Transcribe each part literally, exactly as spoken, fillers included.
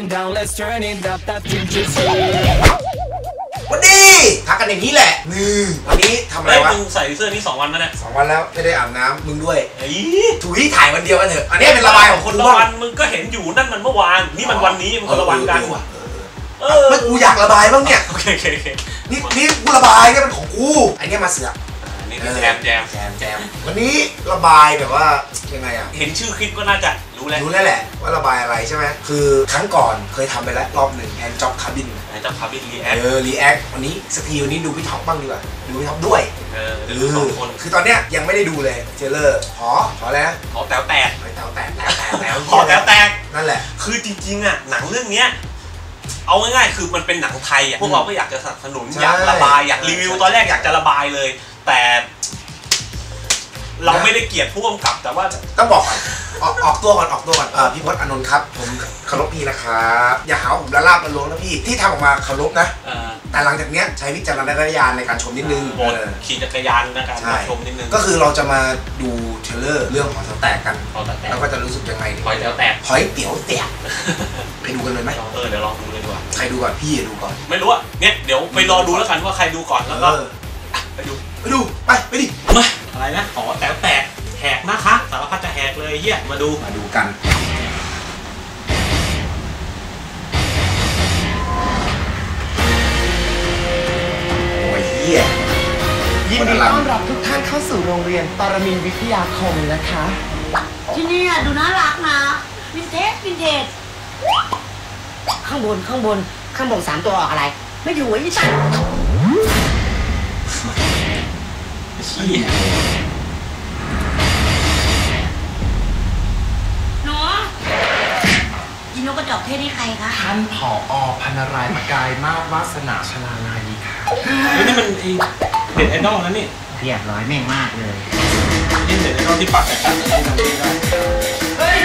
and down let's turn it up that ginger tea วันดีทักกันอย่างนี้แหละนี่วันนี้ทำอะไรวะมึงใส่เสื้อนี้สองวันแล้วเนี่ยสองวันแล้วไม่ได้อาบน้ำมึงด้วยไอ้ถุยถ่ายวันเดียวกันเถอะอันนี้เป็นระบายของคนละวันมึงก็เห็นอยู่นั่นมันเมื่อวานนี่มันวันนี้มันคนละวันกันเออกูอยากระบายบ้างเนี่ยโอเคโอเคโอเคนี่นี่กูระบายเนี่ยมันของกูไอ้เนี่ยมาเสือกนี่แจมแจมแจมแจมวันนี้ระบายแบบว่ายังไงอ่ะเห็นชื่อคลิปก็น่าจะรู้แล้วรู้แล้วแหละว่าระบายอะไรใช่ไหมคือครั้งก่อนเคยทำไปแล้วรอบหนึ่งแอนจ็อบคาบินแอนจ็อบคาบินรีแอคเออรีแอควันนี้สักทีวันนี้ดูพี่ท็อปบ้างดีกว่าดูพี่ท็อปด้วยเออดูสองคนคือตอนเนี้ยยังไม่ได้ดูเลยเจเลอร์หอหอแล้วหอแต๋วแตกแต๋วแตกแต๋วแตกแต๋วหอแต๋วแตกนั่นแหละคือจริงๆอ่ะหนังเรื่องเนี้ยเอาง่ายๆคือมันเป็นหนังไทยอ่ะพวกเราก็อยากจะสนับสนุนอยากระบายอยากรีวิวตอนแรกอยากจะระบายเลยแต่เราไม่ได้เกลียดผู้กำกับแต่ว่าต้องบอกก่อนออกออกตัวก่อนออกตัวก่อนเออพี่พจน์อานนท์ครับผมเคารพพี่นะครับอย่าหาผมละลาบละล้วงนะพี่ที่ทำออกมาเคารพนะแต่หลังจากเนี้ยใช้วิจารณญาณในการชมนิดนึงขี่จักรยานในการชมนิดนึงก็คือเราจะมาดูเทเลอร์เรื่องของแตกกันแล้วก็จะรู้สึกยังไงหอยเตี๋ยวแตกหอยเตี๋ยวแตกไปดูกันเลยไหมเออเดี๋ยวลองดูเลยดีกว่าใครดูก่อนพี่ดูก่อนไม่รู้อะเนี่ยเดี๋ยวไปรอดูแล้วกันว่าใครดูก่อนแล้วก็ไปดูไปดูไปไปดิมาอะไรนะหอแต๋วแตกแหกนะคะสารพัดจะแหกเลยเฮียมาดูมาดูกันโอ้ยเฮียยินดีต้อนรับทุกท่านเข้าสู่โรงเรียนปรมินทร์วิทยาคมนะคะที่นี่ดูน่ารักนะวินเทจวินเทจข้างบนข้างบนข้างบนสามตัวออกอะไรไม่อยู่ไอ้สัตว์ชี้หนูยินนกกระจอกเทศนี่ใครคะท่านผอ.พันรายประกายมาศวาสนาชลาลัยค่ะนี่มันไอเด็ดไอดอลนั่นนี่เรียบร้อยแม่งมากเลยนี่เด็ดไอดอลที่ปักแต่กันที่ทำได้เฮ้ย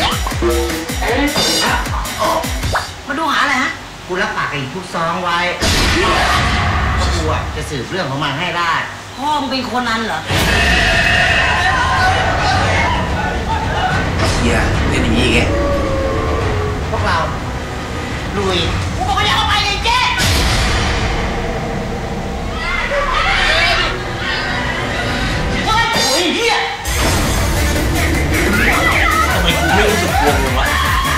มาดูหาอะไรฮะกูรับปากกับอีกทุกซองไว้กูจะสืบเรื่องของมันให้ได้พ่อมึงเป็นคนนั้นเหรอเฮียเล่นอย่างนี้แกพวกเราลุยกูบอกว่าอย่าเข้าไปเลยเจ๊โอ้ยเฮียทำไมกูไม่รู้สึกกลัวเลยวะ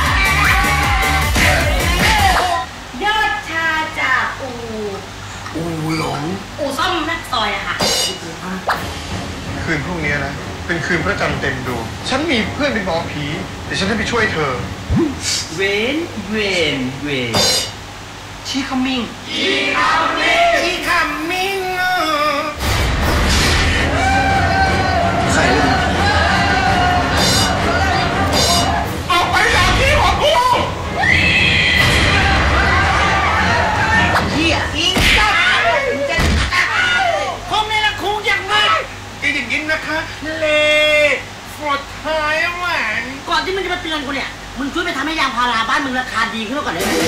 ยอดชาจากอูอูหลงอูซ่อมนักซอยอะค่ะคืนพรุ่งนี้นะเป็นคืนพระจันทร์เต็มดวงฉันมีเพื่อนเป็นหมอผีแต่ฉันจะไปช่วยเธอเวนเวนเวนชีคัมมิงชีคัมมิงชีคัมมิงใครเล่นออกไปจากที่ของกูเฮียอิงจัดคงในละคุงอย่างมากได้ยินนะคะเลฟอร์ไทแลนด์ก่อนที่มึงจะมาเตือนกูเนี่ยมึงช่วยไปทำให้ยางพาราบ้านมึงราคาดีขึ้นก่อนได้ไหม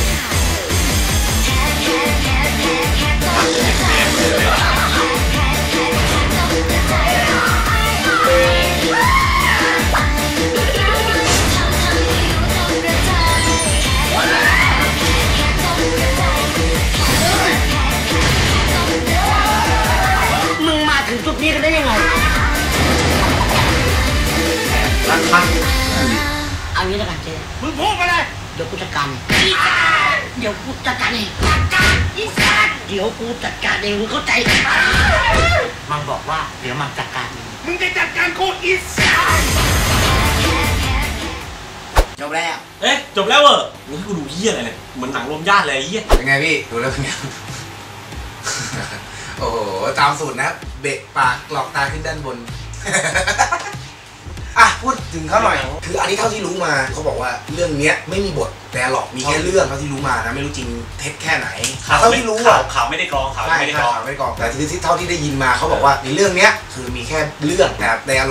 มึงมาถึงจุดนี้กันได้ยังไงรักพักเอางี้แล้วกันเจ๊มึงพูดมาเลยเดี๋ยวกูจัดการเดี๋ยวกูจัดการเองอีสัตว์เดี๋ยวกูจัดการเองมึงเข้าใจมันบอกว่าเดี๋ยวมันจัดการมึงจะจัดการกูอีสัตว์จบแล้วเอ๊ะจบแล้วเหรอมึงให้กูดูเหี้ยอะไรเนี่ยเหมือนหนังรวมญาติเลยเหี้ยเป็นไงพี่ดูแล้วเป็นไงโอ้โหตามสูตรนะเบะปากกรอกตาขึ้นด้านบนอ่ะพูดถึงเขาหน่อยคืออันนี้เท่าที่รู้มาเขาบอกว่าเรื่องนี้ไม่มีบทแต่หรอกมีแค่เรื่องเท่าที่รู้มานะไม่รู้จริงเท็จแค่ไหนเท่าที่รู้อ่ะข่าวไม่ได้กรองข่าวไม่ได้กรองข่าวไม่ได้กรองแต่ที่เท่าที่ได้ยินมาเขาบอกว่าในเรื่องเนี้ยคือมีแค่เรื่องแต่ไดอะล็อกอ่ะ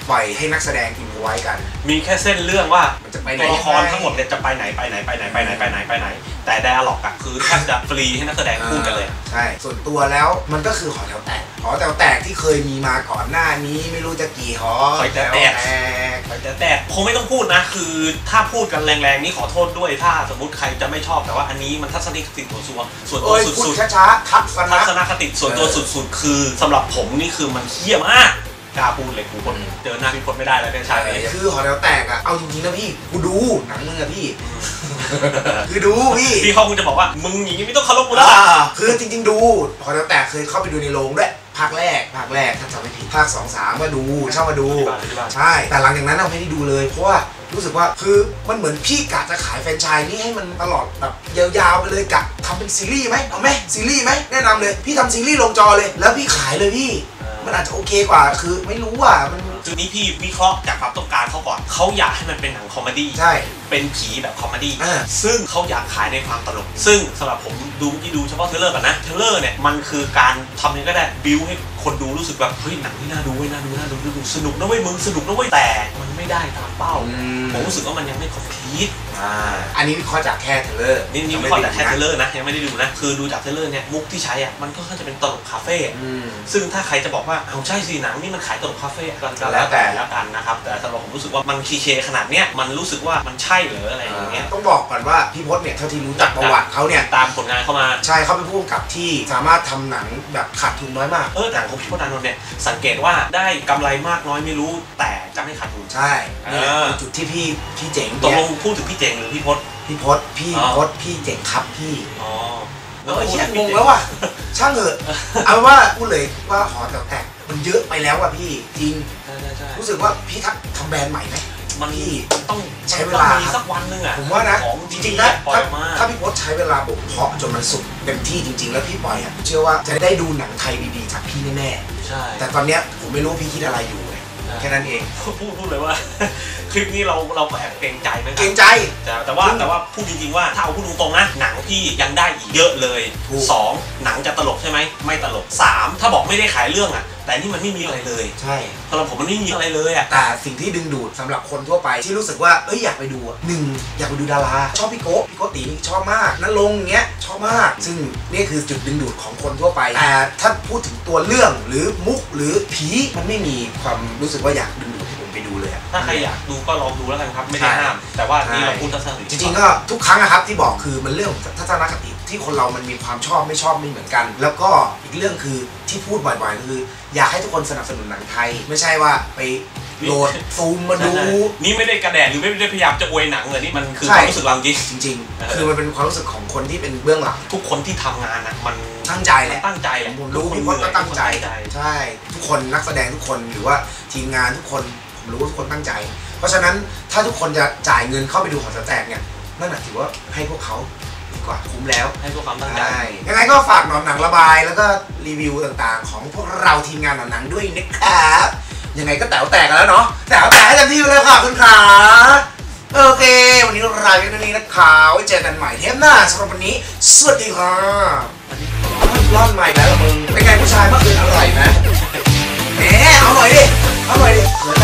ปล่อยให้นักแสดงอินไว้กันมีแค่เส้นเรื่องว่ามันจะไปไหนตัวละครทั้งหมดเนี่ยจะไปไหนไปไหนไปไหนไปไหนไปไหนไปไหนแต่ไดอะล็อกอะคือแทบจะฟรีให้นักแสดงพูดกันเลยใช่ส่วนตัวแล้วมันก็คือหอแถวแตกหอแถวแตกที่เคยมีมาก่อนหน้านี้ไม่รู้จะกี่หอแถวแตกแต่แต่คงไม่ต้องพูดนะคือถ้าพูดกันแรงๆนี่ขอโทษด้วยถ้าสมมติใครจะไม่ชอบแต่ว่าอันนี้มันทัศนคติส่วนตัวส่วนตัวสุดๆช้าๆทัศนคติส่วนตัวสุดๆคือสำหรับผมนี่คือมันเหี้ยมากกล้าพูดเลยกูคนเจอหน้าพี่พจน์ไม่ได้แล้วเนี่ยชายเลยคือหอแถวแตกอะเอาจริงๆนะพี่กูดูหนังมึงอะพี่คือดูพี่พี่เขาคงจะบอกว่ามึงอย่างนี้ไม่ต้องเคารพกูแล้วคือจริงๆดูหอแถวแตกเคยเข้าไปดูในโรงด้วยภาคแรกภาคแรกถ้าจำไม่ผิดภาคสองสามก็ดูเช่ามาดูใช่แต่หลังจากนั้นเราไม่ได้ดูเลยเพราะว่ารู้สึกว่าคือมันเหมือนพี่กะจะขายแฟรนไชส์นี่ให้มันตลอดแบบยาวๆไปเลยกะทำเป็นซีรีส์ไหมเอาไหมซีรีส์ไหมแนะนำเลยพี่ทำซีรีส์ลงจอเลยแล้วพี่ขายเลยพี่มันอาจจะโอเคกว่าคือไม่รู้ว่ามันจุดนี้พี่วิเคราะห์จากความต้องการเขาก่อนเขาอยากให้มันเป็นหนังคอมเมดี้ใช่เป็นผีแบบคอมเมดี้ซึ่งเขาอยากขายในความตลกซึ่งสำหรับผมดูที่ดูเฉพาะเทเลอร์ก่อนนะเทเลอร์เนี่ยมันคือการทำยังไงก็ได้บิวให้คนดูรู้สึกแบบเฮ้ยหนังนี่น่าดูเว้ยน่าดูน่าดูดูสนุกนะเว้ยมึงสนุกนะเว้ยแต่มันไม่ได้ตามเป้าผมรู้สึกว่ามันยังไม่คอมพลีทอันนี้วิเคราะห์จากแค่เทเลอร์นี่นี่วิเคราะห์จากแค่เทเลอร์นะยังไม่ได้ดูนะคือดูจากเทเลอร์เนี่ยมุกที่ใช้อ่ะมันก็ค่อนข้างจะเป็นตลกคาเฟ่ซึ่งถ้าใครจะบอกว่าเอาใช่สิหนังนี่มันขายตลกคาเฟ่กันแล้วแต่แล้วกันนะครับแต่สำหรับผมรู้สึกว่ามันคลีเช่ขนาดเนี้ยมันรู้สึกว่ามันใช่หรืออะไรอย่างเงี้ยต้องบอกก่อนว่าพี่พจน์เนี่ยเท่าที่รู้จักประวัติเขาเนี่ยตามผลงานเข้ามาใช่เขาเป็นผู้กำกับที่สามารถทำหนังแบบขาดทุนน้อยมากเออแต่ของพี่พจน์อานนท์เนี่ยสังเกตว่าได้กำไรมากน้อยไม่รู้แต่จะไม่ขาดทุนใช่เนี่ยจุดที่พี่พี่เจ๋งตกลงพูดถึงพี่เจ๋งหรือพี่พจน์พี่พจน์พี่พจน์พี่เจ๋งครับพี่อ๋อแล้วเชี่ยงงแล้วว่ะช่างเถอะเอาว่าพูดเลยว่าหอแถวแตกมันเยอะไปแล้วว่ะพี่จริงรู้สึกว่าพี่ทำแบรนด์ใหม่ไหมมันต้องใช้เวลาสักวันนึงอ่ะผมว่านะจริงๆนะถ้าพี่พจน์ใช้เวลาบ่มเพาะจนมันสุดเต็มที่จริงๆแล้วพี่ปล่อยอ่ะเชื่อว่าจะได้ดูหนังไทยดีๆจากพี่แน่ๆใช่แต่ตอนเนี้ยผมไม่รู้พี่คิดอะไรอยู่แค่นั้นเองพูดพูดเลยว่าคลิปนี้เราเราก็แอบเกรงใจไหมเกรงใจแต่แต่ว่าแต่ว่าพูดจริงๆว่าถ้าเอาพูดตรงๆนะหนังพี่ยังได้อีกเยอะเลยสองหนังจะตลกใช่ไหมไม่ตลกสามถ้าบอกไม่ได้ขายเรื่องอ่ะแต่นี่มันไม่มีอะไรเลยใช่สำหรับผมมันไม่มีอะไรเลยอ่ะแต่สิ่งที่ดึงดูดสำหรับคนทั่วไปที่รู้สึกว่าเอ้ยอยากไปดูหนึ่งอยากไปดูดาราชอบพี่โก้พี่โก้ตีนี่ชอบมากนั่นลงเงี้ยชอบมากซึ่งนี่คือจุดดึงดูดของคนทั่วไปแต่ถ้าพูดถึงตัวเรื่องหรือมุกหรือผีมันไม่มีความรู้สึกว่าอยากดึงดูดให้ผมไปดูเลยถ้าใครอยากดูก็ลองดูแล้วกันครับไม่ได้ห้ามแต่ว่านี่เราพูดทัศนคติจริงๆก็ทุกครั้งนะครับที่บอกคือมันเรื่องทัศนคติที่คนเรามันมีความชอบไม่ชอบไม่เหมือนกันแล้วก็อีกเรื่องคือที่พูดบ่อยๆคืออยากให้ทุกคนสนับสนุนหนังไทยไม่ใช่ว่าไปโหลดซูมมาดูนี่ไม่ได้กระแดดหรือไม่ได้พยายามจะอวยหนังเลยนี่มันคือความรู้สึกเราจริงจริงๆคือมันเป็นความรู้สึกของคนที่เป็นเบื้องหลังทุกคนที่ทำงานนะมันตั้งใจแหละตั้งใจแหละผมรู้พี่พจน์ก็ตั้งใจใช่ทุกคนนักแสดงทุกคนหรือว่าทีมงานทุกคนผมรู้ว่าทุกคนตั้งใจเพราะฉะนั้นถ้าทุกคนจะจ่ายเงินเข้าไปดูหอแตกเนี่ยนั่นหมายถึงว่าให้พวกเขาดีกว่าคุ้มแล้วให้พวกเขาตั้งใจยังไงก็ฝากหนอนหนังระบายแล้วก็รีวิวต่างๆของพวกเราทีมงานหนอนหนังด้วยนะครับยังไงก็แต๋วแตกกันแล้วเนาะแต๋วแตกให้เต็มที่เลยค่ะคุณขาโอเควันนี้เราอยู่ตรงนี้นะคะไว้เจอกันใหม่เทปหน้าสำหรับวันนี้สวัสดีค่ะร่อนใหม่แล้วมึงเป็นไงผู้ชายเมื่อคืนอร่อยไหมแหมเอาหน่อยดิเอาหน่อยดิ